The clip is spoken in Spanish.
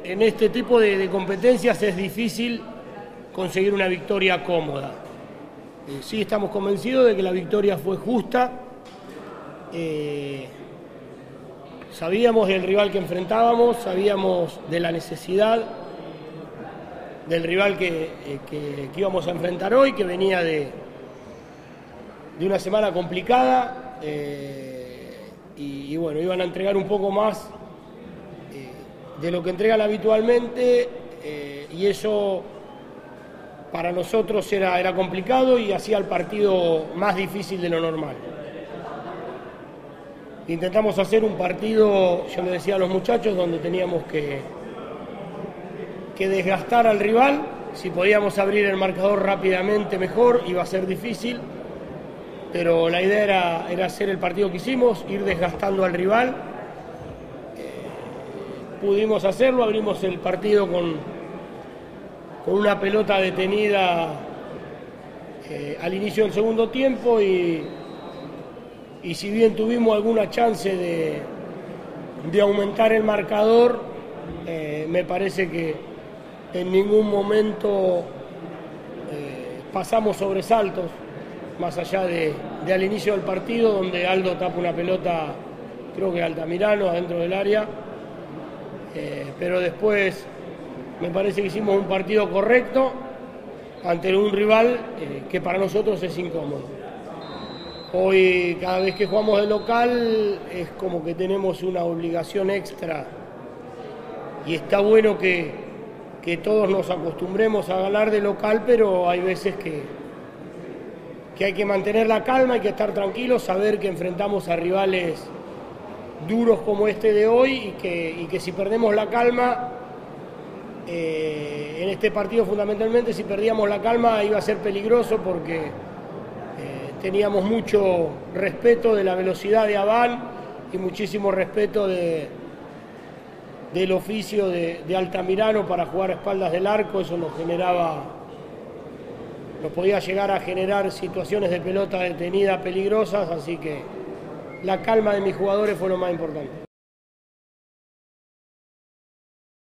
En este tipo de competencias es difícil conseguir una victoria cómoda. Sí estamos convencidos de que la victoria fue justa. Sabíamos del rival que enfrentábamos, sabíamos de la necesidad del rival que íbamos a enfrentar hoy, que venía de una semana complicada y bueno, iban a entregar un poco más de lo que entregan habitualmente y eso para nosotros era complicado y hacía el partido más difícil de lo normal. Intentamos hacer un partido, yo le decía a los muchachos, donde teníamos que desgastar al rival. Si podíamos abrir el marcador rápidamente mejor, iba a ser difícil, pero la idea era hacer el partido que hicimos, ir desgastando al rival. Pudimos hacerlo, abrimos el partido con una pelota detenida al inicio del segundo tiempo y si bien tuvimos alguna chance de aumentar el marcador, me parece que en ningún momento pasamos sobresaltos, más allá de al inicio del partido, donde Aldo tapa una pelota, creo que Altamirano, adentro del área, pero después me parece que hicimos un partido correcto ante un rival que para nosotros es incómodo. Hoy, cada vez que jugamos de local, es como que tenemos una obligación extra y está bueno que todos nos acostumbremos a ganar de local, pero hay veces que hay que mantener la calma, hay que estar tranquilos, saber que enfrentamos a rivales duros como este de hoy y que si perdemos la calma, en este partido fundamentalmente, si perdíamos la calma iba a ser peligroso porque teníamos mucho respeto de la velocidad de Abán y muchísimo respeto del oficio de Altamirano para jugar a espaldas del arco. Eso nos podía llegar a generar situaciones de pelota detenida peligrosas, así que la calma de mis jugadores fue lo más importante.